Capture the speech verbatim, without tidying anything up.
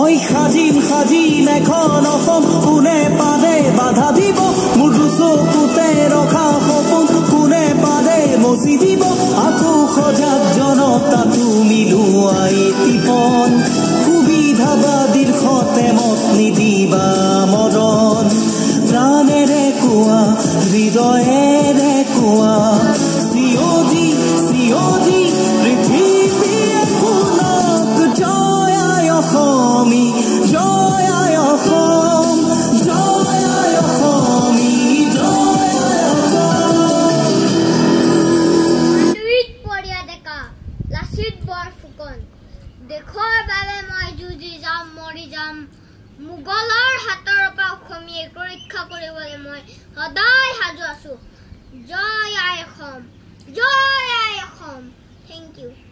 মই সাজিম সাজিম এখন অসম কোনে পাদে বাধা দিব মোৰ চকুতে ৰখা সপোন কোনে পাদে মচি দিব আকৌ সজাগ জনতা তুমি লুৱাই টিপন সুবিধাবাদীৰ সতে মত নিদিবা মৰণ প্ৰাণেৰে কোৱা হৃদয়েৰে কোৱা চিঞৰি চিঞৰি পৃথিৱীয়ে শুনক জয় আই অসমী জয় আই অসম জয় আই অসমী জয় আই অসম। Lachit Borphukan দেশৰ বাবে মই যুঁজি যাম মৰি যাম মোগলৰ হাতৰ পৰা অসমীয়াক ৰক্ষা কৰিবলৈ মই সদায় সাজু আছো জয় আই অসম জয় আই অসম। Thank U.